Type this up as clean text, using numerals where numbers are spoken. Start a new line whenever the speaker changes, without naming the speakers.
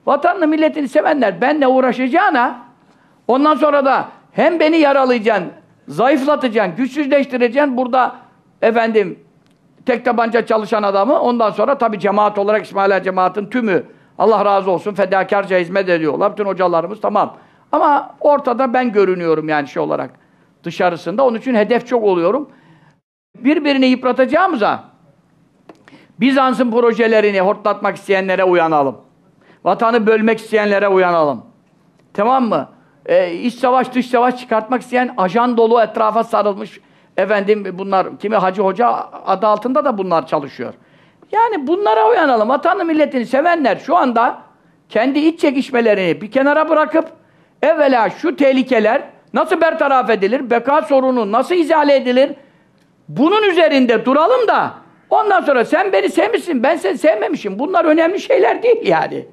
Vatanını, milletini sevenler benimle uğraşacağına ondan sonra da hem beni yaralayacaksın, zayıflatacaksın, güçsüzleştireceksin. Burada efendim tek tabanca çalışan adamı ondan sonra tabii cemaat olarak İsmaila cemaatin tümü Allah razı olsun fedakarca hizmet ediyorlar. Bütün hocalarımız tamam. Ama ortada ben görünüyorum yani şey olarak dışarısında. Onun için hedef çok oluyorum. Birbirini yıpratacağımıza Bizans'ın projelerini hortlatmak isteyenlere uyanalım. Vatanı bölmek isteyenlere uyanalım. Tamam mı? İç savaş, dış savaş çıkartmak isteyen ajan dolu etrafa sarılmış efendim bunlar, kimi Hacı Hoca adı altında da bunlar çalışıyor. Yani bunlara uyanalım. Vatanı milletini sevenler şu anda kendi iç çekişmelerini bir kenara bırakıp evvela şu tehlikeler nasıl bertaraf edilir, beka sorunu nasıl izale edilir, bunun üzerinde duralım da ondan sonra sen beni sevmişsin, ben seni sevmemişim. Bunlar önemli şeyler değil yani.